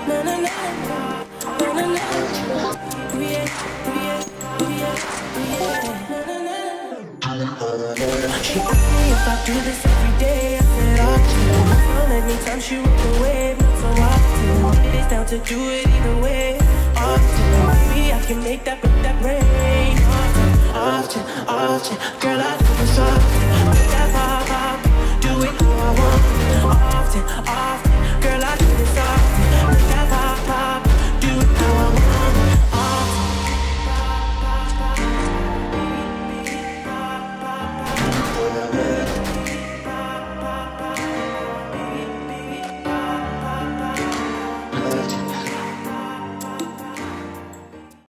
She asked me if I do this every day. I said often. So many times she went away, not so often. It's down to do it either way. Often, maybe I can make that rain. Often, girl, I do this often. Make that pop, do it how I want. Often,